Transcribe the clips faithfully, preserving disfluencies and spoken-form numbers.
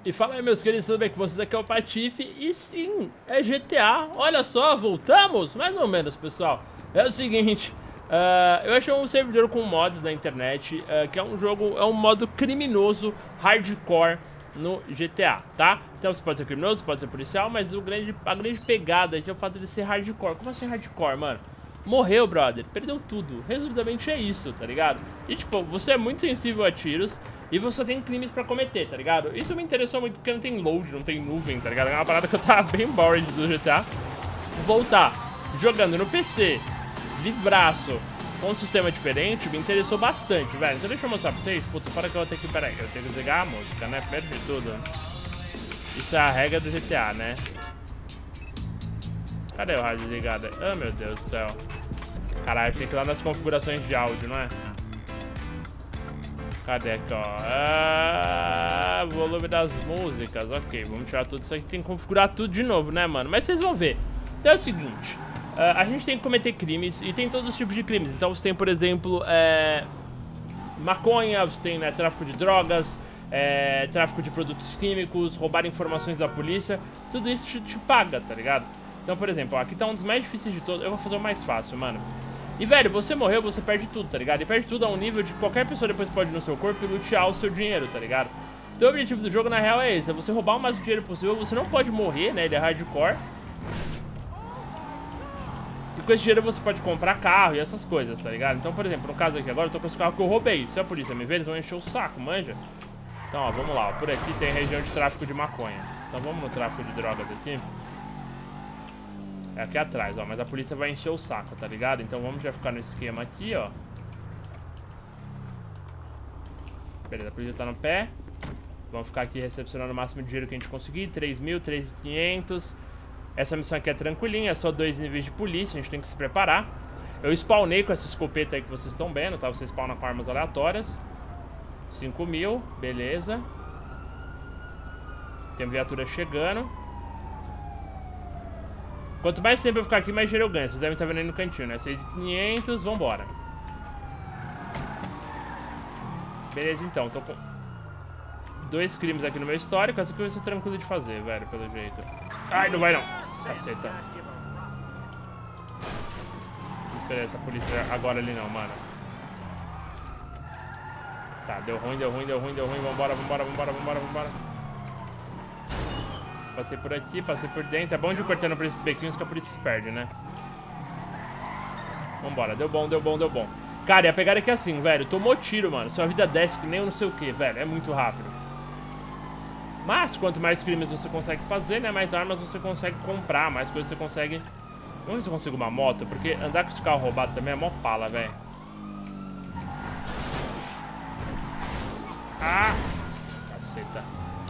E fala aí, meus queridos, tudo bem com vocês? Aqui é o Patife e sim, é G T A. Olha só, voltamos? Mais ou menos, pessoal. É o seguinte, uh, eu achei um servidor com mods na internet, uh, que é um jogo, é um modo criminoso, hardcore no G T A, tá? Então você pode ser criminoso, pode ser policial, mas o grande, a grande pegada aqui é o fato de ser hardcore. Como assim hardcore, mano? Morreu, brother, perdeu tudo. Resumidamente é isso, tá ligado? E tipo, você é muito sensível a tiros e você tem crimes pra cometer, tá ligado? Isso me interessou muito porque não tem load, não tem nuvem, tá ligado? É uma parada que eu tava bem bored do G T A. Voltar jogando no P C, livraço, com um sistema diferente, me interessou bastante, velho. Então deixa eu mostrar pra vocês. Puta, para que eu vou ter que... Peraí, eu tenho que desligar a música, né? Primeiro de tudo. Isso é a regra do G T A, né? Cadê o rádio ligado? Ah, meu Deus do céu. Caralho, tem que ir lá nas configurações de áudio, não é? Cadê aqui, ó? Ah, volume das músicas. Ok, vamos tirar tudo isso aqui. Tem que configurar tudo de novo, né, mano? Mas vocês vão ver. Então é o seguinte. Uh, a gente tem que cometer crimes. E tem todos os tipos de crimes. Então você tem, por exemplo, é... maconha. Você tem, né, tráfico de drogas. É... tráfico de produtos químicos. Roubar informações da polícia. Tudo isso te, te paga, tá ligado? Então, por exemplo, ó, aqui tá um dos mais difíceis de todos. Eu vou fazer o mais fácil, mano. E, velho, você morreu, você perde tudo, tá ligado? E perde tudo a um nível de que qualquer pessoa depois pode ir no seu corpo e lutear o seu dinheiro, tá ligado? Então o objetivo do jogo, na real, é esse. É você roubar o máximo de dinheiro possível. Você não pode morrer, né? Ele é hardcore. E com esse dinheiro você pode comprar carro e essas coisas, tá ligado? Então, por exemplo, no caso aqui agora, eu tô com esse carro que eu roubei. Se a polícia me ver, eles vão encher o saco, manja? Então, ó, vamos lá. Ó. Por aqui tem região de tráfico de maconha. Então vamos no tráfico de drogas aqui. É aqui atrás, ó, mas a polícia vai encher o saco, tá ligado? Então vamos já ficar no esquema aqui, ó. Beleza, a polícia tá no pé. Vamos ficar aqui recepcionando o máximo de dinheiro que a gente conseguir. três mil, três mil e quinhentos. Essa missão aqui é tranquilinha, é só dois níveis de polícia, a gente tem que se preparar. Eu spawnei com essa escopeta aí que vocês estão vendo, tá? Você spawna com armas aleatórias. cinco mil, beleza. Tem viatura chegando. Quanto mais tempo eu ficar aqui, mais dinheiro eu ganho. Vocês devem estar vendo aí no cantinho, né? seis mil e quinhentos, vambora. Beleza, então. Tô com dois crimes aqui no meu histórico. Essa aqui vai ser tranquilo de fazer, velho, pelo jeito. Ai, não vai não. Caceta. Não esperei essa polícia agora ali não, mano. Tá, deu ruim, deu ruim, deu ruim, deu ruim. Vambora, vambora, vambora, vambora, vambora. Passei por aqui, passei por dentro. É bom de ir cortando por esses bequinhos que a polícia se perde, né? Vambora, deu bom, deu bom, deu bom. Cara, e a pegada é que é assim, velho. Tomou tiro, mano. Sua vida desce que nem eu não sei o que, velho. É muito rápido. Mas, quanto mais crimes você consegue fazer, né? Mais armas você consegue comprar, mais coisas você consegue... Vamos ver se eu consigo uma moto, porque andar com esse carro roubado também é mó pala, velho. Ah! Caceta.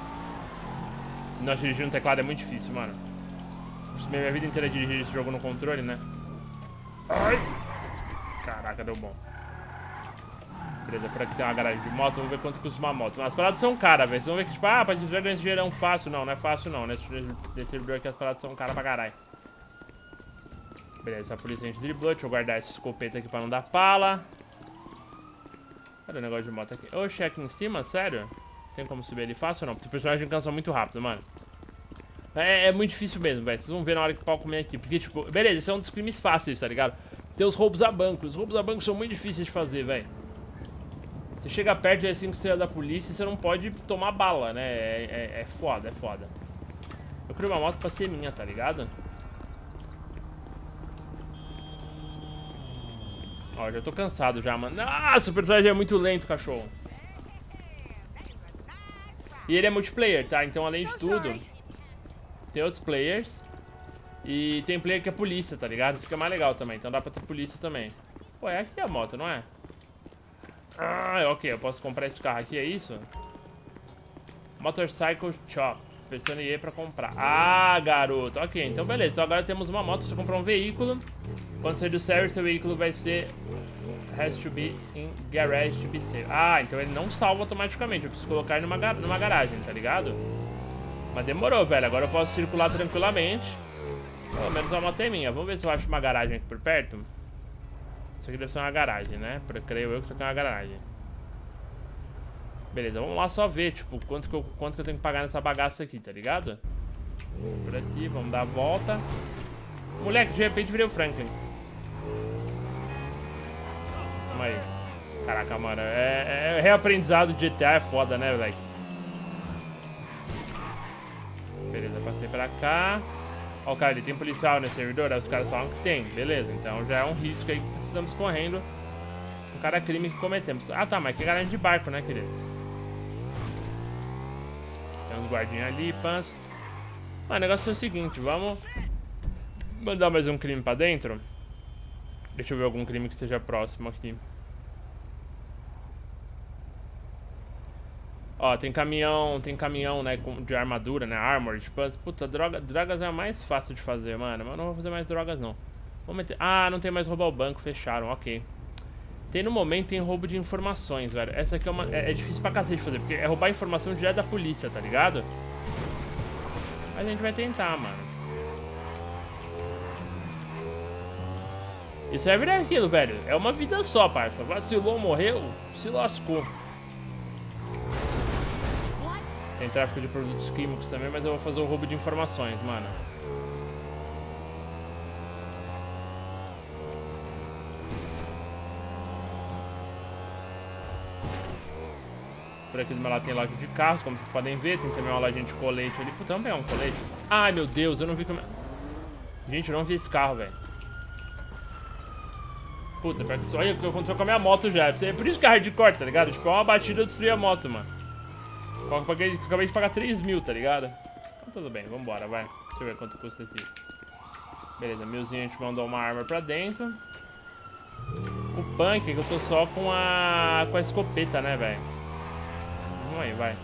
Nós dirigir no teclado é muito difícil, mano. Minha vida inteira dirigir esse jogo no controle, né? Ai! Caraca, deu bom. Beleza, por aqui tem uma garagem de moto. Vamos ver quanto custa uma moto. As paradas são caras, velho. Vocês vão ver que, tipo, ah, pra gente ganhar esse dinheirão fácil. Não, não é fácil, não. Nesse servidor aqui as paradas são caras pra caralho. Beleza, a polícia a gente driblou. Deixa eu guardar essa escopeta aqui pra não dar pala. Cadê o negócio de moto aqui? Oxe, aqui em cima? Sério? Tem como subir ali fácil ou não? Porque o personagem cansa muito rápido, mano. É, é muito difícil mesmo, velho. Vocês vão ver na hora que o pau comer aqui. Porque, tipo, beleza, isso é um dos crimes fáceis, tá ligado? Tem os roubos a banco. Os roubos a banco são muito difíceis de fazer, velho. Você chega perto e é assim que você é da polícia, você não pode tomar bala, né? É, é, é foda, é foda. Eu criei uma moto pra ser minha, tá ligado? Ó, já tô cansado já, mano. Nossa, o personagem é muito lento, cachorro. E ele é multiplayer, tá? Então, além de tudo, tem outros players. E tem player que é polícia, tá ligado? Isso que é mais legal também. Então dá pra ter polícia também. Pô, é aqui a moto, não é? Ah, ok. Eu posso comprar esse carro aqui, é isso? Motorcycle Shop. Pressione E pra comprar. Ah, garoto. Ok, então beleza. Então agora temos uma moto. Você comprar um veículo. Quando sair do service, seu veículo vai ser... Has to be in garage to be safe. Ah, então ele não salva automaticamente. Eu preciso colocar ele numa, gar numa garagem, tá ligado? Mas demorou, velho. Agora eu posso circular tranquilamente. Pelo menos a moto é minha. Vamos ver se eu acho uma garagem aqui por perto. Isso aqui deve ser uma garagem, né? Creio eu que isso aqui é uma garagem. Beleza, vamos lá só ver, tipo, quanto que, eu, quanto que eu tenho que pagar nessa bagaça aqui, tá ligado? Por aqui, vamos dar a volta. Moleque, de repente virei o Franklin. Calma aí. Caraca, mano, é, é reaprendizado de G T A é foda, né, velho? Beleza, passei pra cá. Ó, cara, ele tem policial nesse servidor? Aí os caras falam que tem. Beleza, então já é um risco aí que estamos correndo com cada crime que cometemos. Ah, tá, mas que garante de barco, né, querido? Tem uns guardinhas ali, pans. Mas o negócio é o seguinte, vamos mandar mais um crime pra dentro. Deixa eu ver algum crime que seja próximo aqui. Ó, tem caminhão, tem caminhão, né, de armadura, né, armor, tipo, puta, droga, drogas é a mais fácil de fazer, mano, mas eu não vou fazer mais drogas, não. Vamos meter, ah, não tem mais roubar o banco, fecharam, ok. Tem, no momento, tem roubo de informações, velho, essa aqui é uma, é, é difícil pra cacete de fazer, porque é roubar informação direto da polícia, tá ligado? Mas a gente vai tentar, mano. Isso é virar aquilo, velho, é uma vida só, parça, vacilou, morreu, se lascou. Tem tráfico de produtos químicos também, mas eu vou fazer o roubo de informações, mano. Por aqui do meu lado tem loja de carros, como vocês podem ver. Tem também uma lojinha de colete ali. Puta, vamos pegar um colete. Ai, meu Deus, eu não vi como... Gente, eu não vi esse carro, velho. Puta, olha o que aconteceu com a minha moto já. É por isso que é hardcore, tá ligado? Tipo, é uma batida eu destruí a moto, mano. Eu paguei, acabei de pagar três mil, tá ligado? Então tudo bem, vambora, vai. Deixa eu ver quanto custa aqui. Beleza, milzinho, a gente mandou uma arma pra dentro. O punk é que eu tô só com a com a escopeta, né, velho? Vamos aí, vai.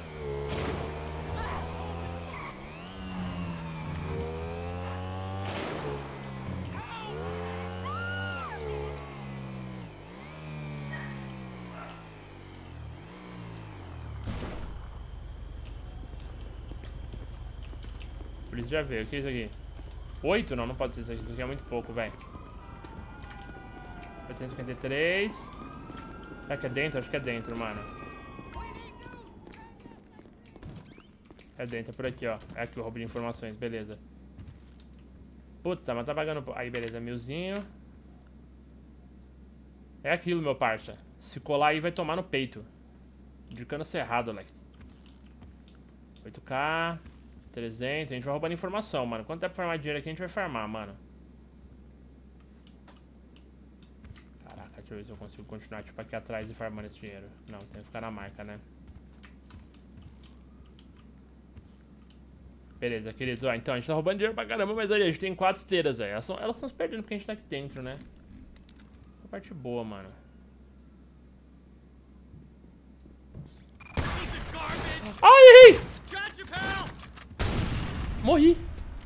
Por isso já veio. O que é isso aqui? Oito? Não, não pode ser isso aqui. Isso aqui é muito pouco, velho. oitocentos e cinquenta e três. Será que é dentro? Acho que é dentro, mano. É dentro, é por aqui, ó. É aqui o roubo de informações, beleza. Puta, mas tá pagando... Aí, beleza, milzinho. É aquilo, meu parça. Se colar aí, vai tomar no peito. De cano cerrado, moleque. oito K... trezentos, a gente vai roubando informação, mano. Quanto tempo pra farmar dinheiro aqui, a gente vai farmar, mano. Caraca, deixa eu ver se eu consigo continuar, tipo, aqui atrás e farmando esse dinheiro. Não, tem que ficar na marca, né? Beleza, queridos. Ó, então, a gente tá roubando dinheiro pra caramba, mas olha, a gente tem quatro esteiras, velho. Elas estão elas se perdendo porque a gente tá aqui dentro, né? A parte boa, mano. Ai, errei! Morri.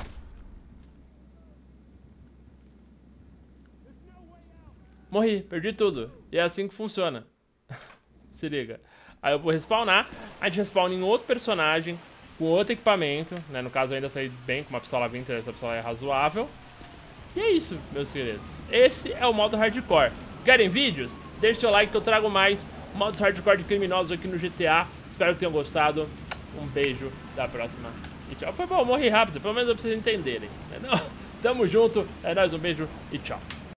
Morri, perdi tudo. E é assim que funciona. Se liga. Aí eu vou respawnar. A gente respawna em outro personagem, com outro equipamento, né? No caso eu ainda saí bem com uma pistola vinte, essa pistola é razoável. E é isso, meus queridos. Esse é o modo hardcore. Querem vídeos? Deixe seu like que eu trago mais modos hardcore de criminosos aqui no G T A. Espero que tenham gostado. Um beijo, até a próxima. E tchau. Foi bom, morri rápido, pelo menos pra vocês entenderem. Tamo junto, é nóis, um beijo e tchau.